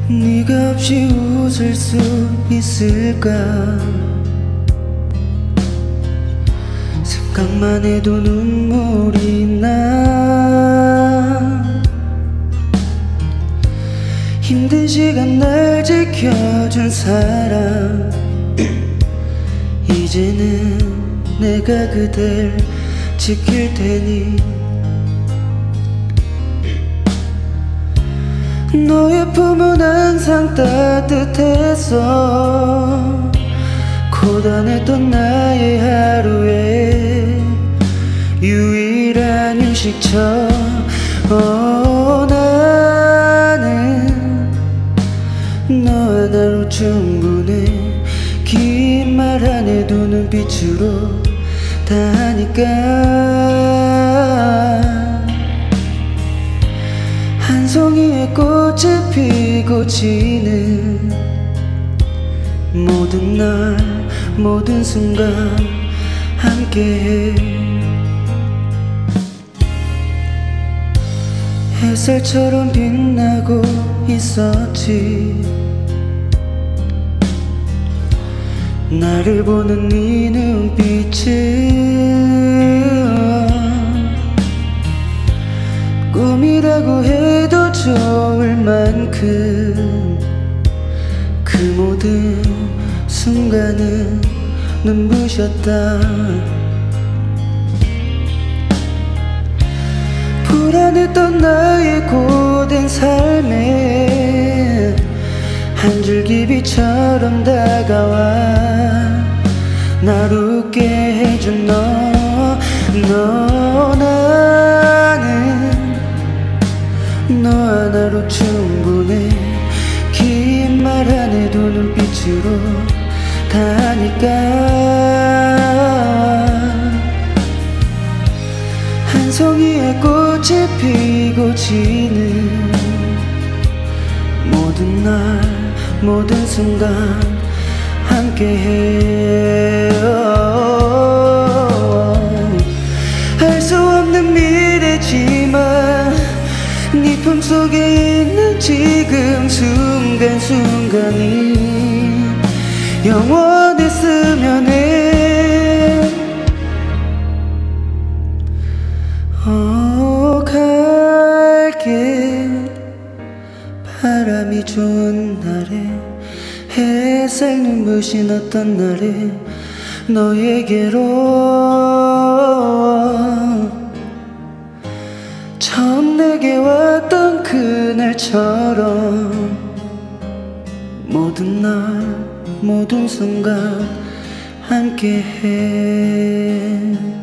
네가 없이 웃을 수 있을까? 생각만 해도 눈물이 나. 힘든 시간 날 지켜준 사람, 이제는 내가 그댈 지킬 테니. 너의 품은 항상 따뜻했어. 고단했던 나의 하루에 유일한 휴식처. 나는 너 하나로 충분해. 긴 말 안 해도 눈빛으로 다 하니까. 한 송이의 꽃이 피고 지는 모든 날 모든 순간 함께해. 햇살처럼 빛나고 있었지. 나를 보는 네 눈빛은 꿈이라고 해도 좋을 만큼 그 모든 순간은 눈부셨다. 불안했던 나의 고된 삶에 한 줄기 빛처럼 다가와 날 웃게 해준 너. 나는 너 하나로 충분해. 긴 말 안 해도 눈빛으로 다 하니까. 한 송이의 꽃이 피고 지는 모든 날 모든 순간 함께해. 알 수 없는 미래지만 네 품속에 있는 지금 순간순간이 영원했으면 해. 갈게. 바람이 좋은 날에 햇살 눈부신 어떤 날에 너에게로 처음 내게 왔던 그날처럼 모든 날 모든 순간 함께해.